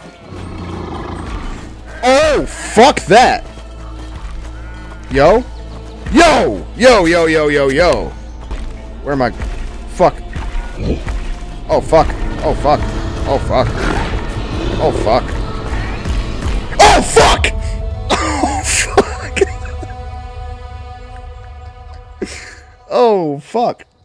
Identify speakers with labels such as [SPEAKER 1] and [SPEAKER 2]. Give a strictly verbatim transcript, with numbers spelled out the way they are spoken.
[SPEAKER 1] Oh, fuck that. Yo. Yo! Yo, yo, yo, yo, yo. Where am I? Fuck. Oh, fuck. Oh, fuck. Oh, fuck. Oh, fuck. Oh, fuck! Oh, fuck! Oh, fuck.